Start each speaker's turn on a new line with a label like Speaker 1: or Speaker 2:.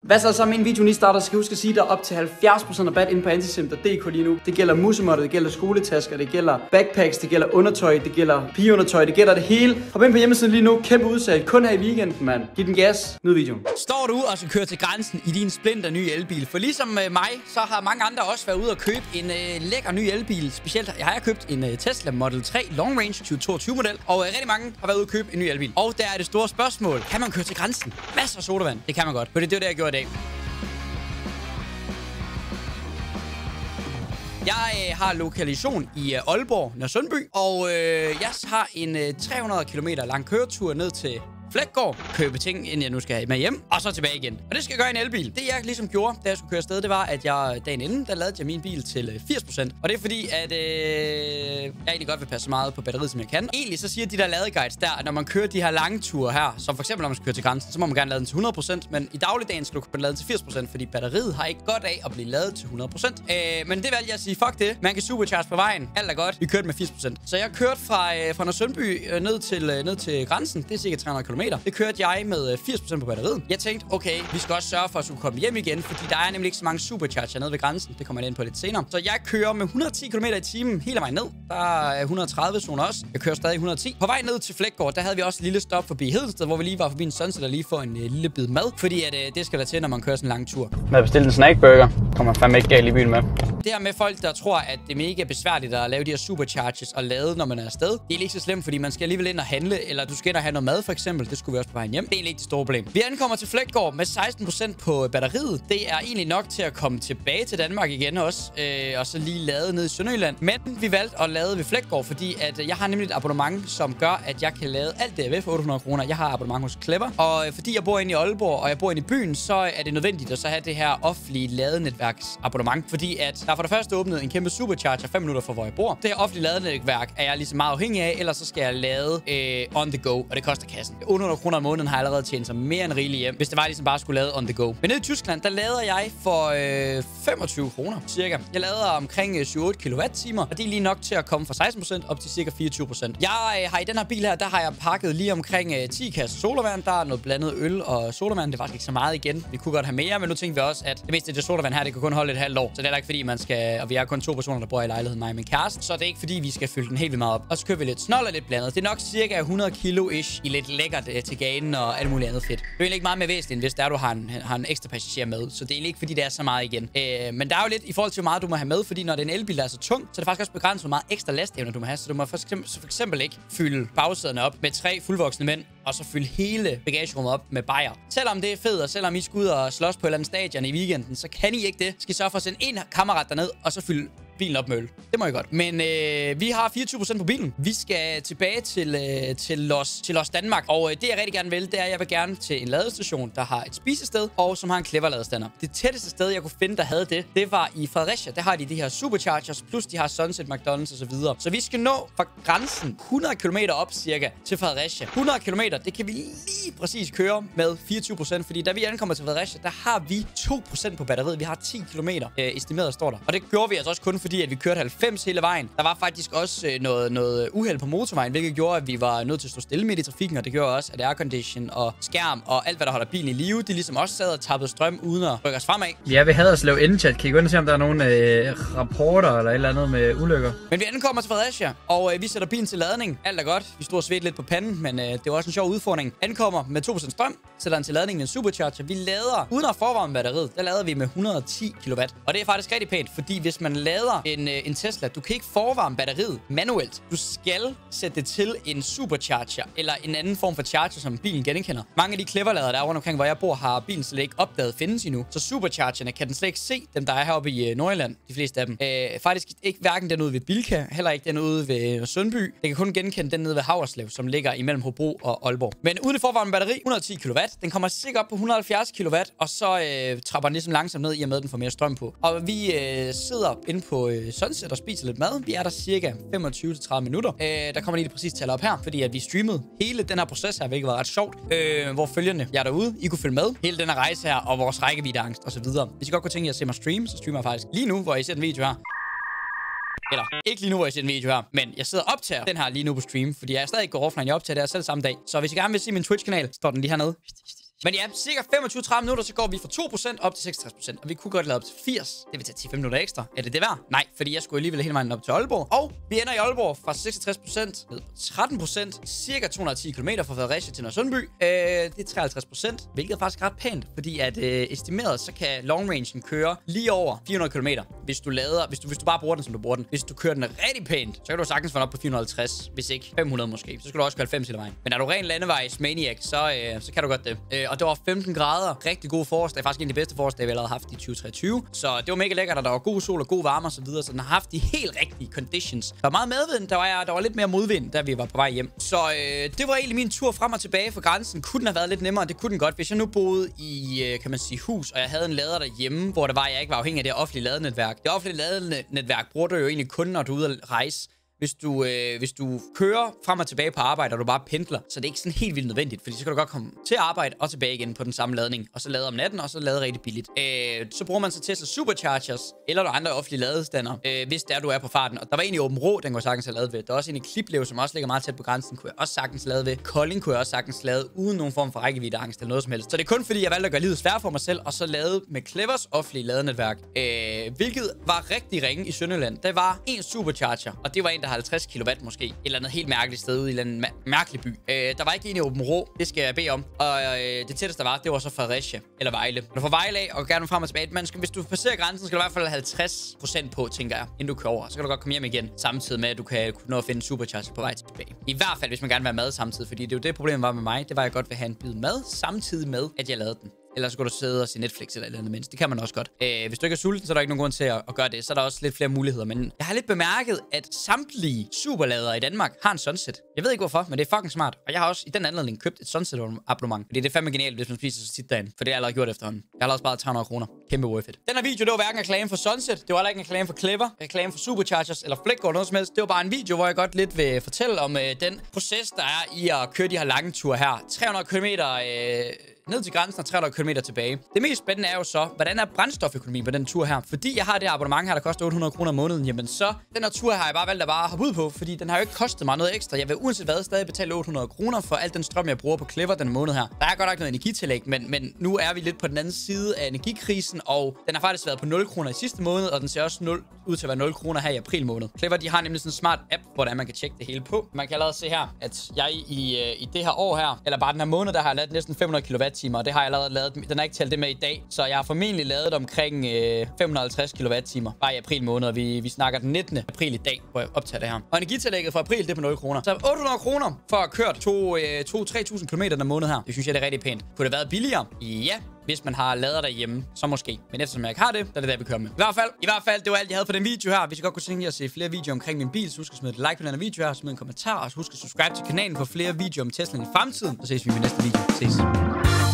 Speaker 1: Hvad så mine video lige starter, skal huske at sige, at der er op til 70% rabat inde på antisim.dk lige nu. Det gælder musemåtter, det gælder skoletasker, det gælder backpacks, det gælder undertøj, det gælder pigeundertøj, det gælder det hele. Hop ind på hjemmesiden lige nu, kæmpe udsalg, kun her i weekenden, mand. Giv den gas, nyd videoen.
Speaker 2: Står du og skal køre til grænsen i din splinter nye elbil? For ligesom mig, så har mange andre også været ude og købe en lækker ny elbil. Specielt jeg har købt en Tesla Model 3 Long Range 2022 model, og rigtig mange har været ude og købe en ny elbil. Og der er det store spørgsmål: kan man køre til grænsen? Masser af sodavand. Det kan man godt, for det er det, jeg gjorde i dag. Jeg har lokalisation i Aalborg, Nørresundby, og jeg har en 300 km lang køretur ned til Fleggaard, købe ting, inden jeg nu skal have med hjem, og så tilbage igen. Og det skal jeg gøre i en elbil. Det jeg ligesom gjorde, da jeg skulle køre afsted, det var, at jeg dagen inden, der ladede jeg min bil til 80%. Og det er fordi, at jeg egentlig godt vil passe så meget på batteriet, som jeg kan. Egentlig så siger de der ladeguides der, at når man kører de her lange ture her, som for eksempel når man skal køre til grænsen, så må man gerne lade den til 100%, men i dagligdagen skal du kunne lade den til 80%, fordi batteriet har ikke godt af at blive ladet til 100%. Men det valgte jeg at sige, fuck det. Man kan supercharge på vejen. Alt er godt. Vi kørte med 80%. Så jeg kørte fra Nørresundby ned til grænsen. Det er cirka 300 km. Det kørte jeg med 80% på batteriet. Jeg tænkte, okay, vi skal også sørge for at skulle komme hjem igen, fordi der er nemlig ikke så mange supercharger nede ved grænsen. Det kommer jeg ind på lidt senere. Så jeg kører med 110 km i timen hele vejen ned. Der er 130 zoner også. Jeg kører stadig 110. På vej ned til Fleggaard, der havde vi også et lille stop forbi Hedensted, hvor vi lige var forbi en Sunset og lige får en lille bid mad, fordi at det skal der til, når man kører sådan en lang tur.
Speaker 1: Med at bestille en snackburger, kommer fandme ikke galt i byen med.
Speaker 2: Det her med folk, der tror, at det er mega besværligt at lave de her supercharges og lade, når man er afsted. Det er ikke så slemt, fordi man skal alligevel ind og handle, eller du skal ind og have noget mad for eksempel. Det skulle vi også på vejen hjem. Det er egentlig ikke det store problem. Vi ankommer til Fleggaard med 16% på batteriet. Det er egentlig nok til at komme tilbage til Danmark igen også, og så lige lade ned i Sønderjylland. Men vi valgte at lade ved Fleggaard, fordi at jeg har nemlig et abonnement, som gør, at jeg kan lade alt det ved for 800 kroner. Jeg har abonnement hos Clever, og fordi jeg bor inde i Aalborg, og jeg bor inde i byen, så er det nødvendigt at så have det her offentlige ladenetværksabonnement, fordi at der for det første åbnet en kæmpe supercharger 5 minutter fra, hvor jeg bor. Det her offentlige ladenetværk er jeg ligesom meget afhængig af, ellers så skal jeg lade on the go, og det koster kassen. 800 kroner om måneden har jeg allerede tjent sig mere end rigeligt hjem, hvis det var ligesom bare skulle lade on the go. Men nede i Tyskland, der lader jeg for 25 kroner cirka. Jeg lader omkring 7-8 kWh, og det er lige nok til at komme fra 16% op til cirka 24%. Jeg har i den her bil her, der har jeg pakket lige omkring 10 kasser sodavand. Der er noget blandet øl og sodavand. Det er faktisk ikke så meget igen. Vi kunne godt have mere, men nu tænkte vi også, at det meste af det sodavand her, det kan kun holde et halvt år. Så det er ikke fordi, man skal, og vi er kun 2 personer, der bor i lejligheden, mig og min kæreste, så det er ikke fordi, vi skal fylde den helt vildt meget op. Og så køber vi lidt snold og lidt blandet. Det er nok cirka 100 kilo-ish i lidt lækkert til ganen og alt muligt andet fedt. Det er egentlig ikke meget mere væsentligt, hvis der du har en ekstra passager med. Så det er egentlig ikke fordi, det er så meget igen. Men der er jo lidt i forhold til, hvor meget du må have med, fordi når det er en elbil, der er så tung, så er det faktisk også begrænset, hvor meget ekstra lastevne du må have. Så du må for eksempel ikke fylde bagsæderne op med 3 fuldvoksne mænd, og så fylde hele bagagerummet op med bajer. Selvom det er fedt, og selvom I skal ud og slås på et eller andet stadion i weekenden, så kan I ikke det. Skal I sørge for at sende en kammerat derned, og så fylde bilen op med øl. Det må jeg godt. Men vi har 24% på bilen. Vi skal tilbage til Los Danmark. Og det, jeg rigtig gerne vil, det er, at jeg vil gerne til en ladestation, der har et spisested, og som har en Clever ladestander. Det tætteste sted, jeg kunne finde, der havde det var i Fredericia. Der har de her superchargers, plus de har Sunset, McDonald's og så videre. Så vi skal nå fra grænsen 100 km op cirka til Fredericia. 100 km, det kan vi lige præcis køre med 24%, fordi da vi ankommer til Fredericia, der har vi 2% på batteriet. Vi har 10 km estimeret, står der. Og det gjorde vi altså også kun fordi, at vi kørte 90 hele vejen. Der var faktisk også noget uheld på motorvejen, hvilket gjorde, at vi var nødt til at stå stille midt i trafikken, og det gjorde også, at aircondition og skærm og alt, hvad der holder bilen i live, de ligesom også sad og tappede strøm uden at rykke os fremad.
Speaker 1: Ja, vi havde lave endchat. Kan I gå ind og se, om der er nogle rapporter eller et eller andet med ulykker?
Speaker 2: Men vi ankommer til Fredericia, og vi sætter bilen til ladning. Alt er godt. Vi stod og svedte lidt på panden, men det var også en sjov udfordring. Ankommer med 2% strøm, sætter den til ladning med en supercharger. Vi lader, uden at forvarme batteriet, der lader vi med 110 kW. Og det er faktisk rigtig pænt, fordi hvis man lader en Tesla, du kan ikke forvarme batteriet manuelt. Du skal sætte det til en supercharger, eller en anden form for charger, som bilen genkender. Mange af de Clever-lader, der er rundt omkring, hvor jeg bor, har bilen slet ikke opdaget findes endnu. Så superchargerne kan den slet ikke se, dem der er heroppe i Nordjylland, de fleste af dem. Faktisk ikke hverken den ude ved Bilka, heller ikke den ude ved Sundby. Det kan kun genkende den nede ved Haverslev, som ligger imellem Hobro og Aalborg. Men uden det forvarme batteri, 110 kW, den kommer sikkert op på 170 kW, og så trapper den ligesom langsomt ned, i og med, at den får mere strøm på. Og vi sidder inde på Sunset og spiser lidt mad. Vi er der cirka 25-30 minutter. Der kommer lige det præcis tal op her, fordi at vi streamede hele den her proces her, hvilket var ret sjovt. Hvor følgerne, jeg er derude, I kunne følge med. Hele den her rejse her, og vores rækkeviddeangst og så videre. Hvis I godt kunne tænke jer at se mig streame, så streamer jeg faktisk lige nu, hvor I ser den video her. Eller ikke lige nu, hvor jeg ser en video her, men jeg sidder og optager den her lige nu på stream, fordi jeg stadig går offline. Jeg optager det her selv samme dag. Så hvis I gerne vil se min Twitch-kanal, står den lige hernede. Men ja, cirka 25-30 minutter, så går vi fra 2% op til 66%. Og vi kunne godt lade op til 80. Det vil tage 10-5 minutter ekstra. Er det værd? Nej, fordi jeg skulle alligevel hele vejen op til Aalborg. Og vi ender i Aalborg fra 66% ned på 13%. Cirka 210 km fra Fredericia til Nørresundby. Det er 53%, hvilket er faktisk ret pænt. Fordi at estimeret, så kan long rangen køre lige over 400 km. Hvis du bare bruger den, som du bruger den. Hvis du kører den rigtig pænt, så kan du sagtens få den op på 450. Hvis ikke 500 måske. Så skal du også køre 90 hele vejen. Men er du ren landevejs-maniac, så kan du godt det. Og det var 15 grader. Rigtig god forårsdag. Faktisk en af de bedste forårsdage, vi allerede har haft i 2023. Så det var mega lækkert, og der var god sol og god varme og så videre. Så den har haft de helt rigtige conditions. Der var meget medvind. Der var lidt mere modvind, da vi var på vej hjem. Så det var egentlig min tur frem og tilbage fra grænsen. Kunne den have været lidt nemmere? Det kunne den godt. Hvis jeg nu boede i, kan man sige, hus, og jeg havde en lader derhjemme, hvor jeg ikke var afhængig af det offentlige ladenetværk. Det offentlige ladenetværk bruger du jo egentlig kun, når du er ude at rejse. Hvis du kører frem og tilbage på arbejde, og du bare pendler, så det er ikke sådan helt vildt nødvendigt, fordi så kan du godt komme til arbejde og tilbage igen på den samme ladning, og så lade om natten, og så lade rigtig billigt. Så bruger man så Tesla Superchargers, eller der andre offentlige ladestander, hvis du er på farten. Og der var en i Åben Rå, den kunne jeg sagtens have lavet ved. Der er også en i Kliplev, som også ligger meget tæt på grænsen, kunne jeg også sagtens lade ved. Kolding kunne jeg også sagtens lade uden nogen form for rækkeviddeangst eller noget som helst. Så det er kun fordi, jeg valgte at gøre livet svært for mig selv, og så lade med Clevers offentlige ladenetværk, hvilket var rigtig ringe i Sønderjylland. Der var en Supercharger, og det var en, der har 50 kW måske, eller noget helt mærkeligt sted ude i en mærkelig by. Der var ikke en i Åben Rå, det skal jeg bede om. Og det tætteste der var, det var så Fredericia eller Vejle. Når du får Vejle af og gerne frem og tilbage, hvis du passerer grænsen, skal du i hvert fald have 50% på, tænker jeg, inden du kører over. Så kan du godt komme hjem igen, samtidig med, at du kan nå at finde Supercharger på vej tilbage. I hvert fald, hvis man gerne vil have mad samtidig, fordi det er jo det problem var med mig. Det var, at jeg godt vil have en bid mad, samtidig med, at jeg lavede den. Ellers så kan du sidde og se Netflix eller et eller andet mindst. Det kan man også godt. Hvis du ikke er sulten, så er der ikke nogen grund til at gøre det. Så er der også lidt flere muligheder. Men jeg har lidt bemærket, at samtlige superladere i Danmark har en Sunset. Jeg ved ikke hvorfor, men det er fucking smart. Og jeg har også i den anledning købt et Sunset-abonnement. Fordi det er fandme genialt, hvis man spiser så tit derinde. For det har jeg allerede gjort efterhånden. Jeg har allerede sparet 300 kroner. Kæmpe worth it. Den her video, det var hverken reklame for Sunset. Det var heller ikke en reklame for Clever. Reklame for Superchargers eller Fleggaard noget som helst. Det var bare en video, hvor jeg godt lidt vil fortælle om den proces, der er i at køre de her lange ture her. 300 km ned til grænsen og 300 km tilbage. Det mest spændende er jo så, hvordan er brændstoføkonomien på den tur her? Fordi jeg har det her abonnement her, der koster 800 kroner om måneden, jamen så den her tur har jeg bare valgt at hoppe ud på, fordi den har jo ikke kostet mig noget ekstra. Jeg vil uanset hvad stadig betale 800 kroner for al den strøm, jeg bruger på Clever den måned her. Der er godt nok noget energitillæg, men nu er vi lidt på den anden side af energikrisen, og den har faktisk været på 0 kroner i sidste måned, og den ser også ud til at være 0 kroner her i april måned. Clever, de har nemlig sådan en smart app, hvor man kan tjekke det hele på. Man kan allerede se her, at jeg i det her år her, eller bare den her måned, der har jeg lavet næsten 500 kWh, og det har jeg allerede lavet. Den har ikke talt det med i dag, så jeg har formentlig lavet omkring 550 kWh bare i april måned, og vi snakker den 19. april i dag, hvor jeg optager det her. Og energitillægget for april, det er på 0 kroner. Så 800 kroner for at køre 2-3.000 km den måned her. Det synes jeg, det er rigtig pænt. Kunne det været billigere? Ja. Hvis man har lader derhjemme, så måske. Men eftersom jeg ikke har det, så er det der, vi kører med. I hvert fald, det var alt, jeg havde på den video her. Hvis I godt kunne tænke jer at se flere videoer omkring min bil, så husk at smide et like på den her video her, smid en kommentar, og husk at subscribe til kanalen for flere videoer om Tesla i fremtiden. Så ses vi i min næste video. Ses.